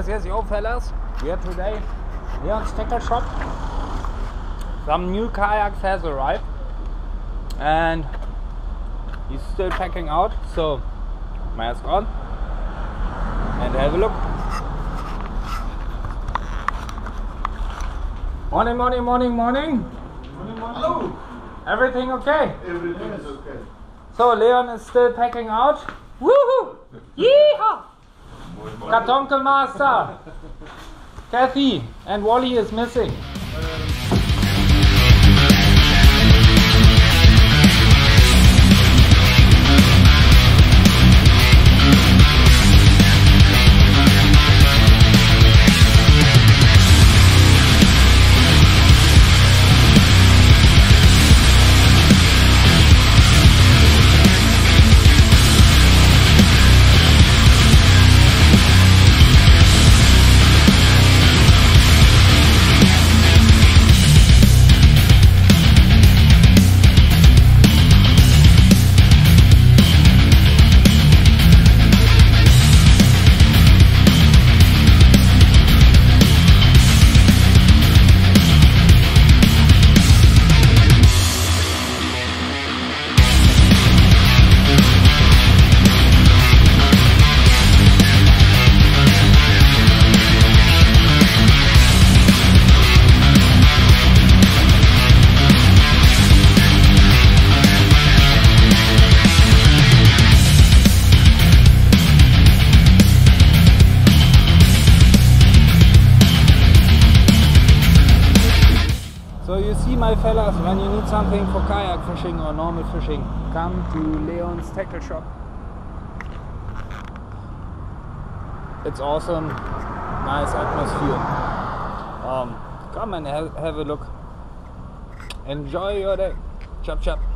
Yes, yo fellas, we are today Leon's tackle shop. Some new kayaks has arrived and he's still packing out, so mask on and have a look. Morning. Hello. Everything okay? Everything is okay. So Leon is still packing out. Woohoo! Yeehaw! Kartonkel Master! Kathy and Wally is missing. So you see, my fellas, when you need something for kayak fishing or normal fishing, come to Leon's tackle shop. It's awesome, nice atmosphere. Come and have a look. Enjoy your day. Chop chop.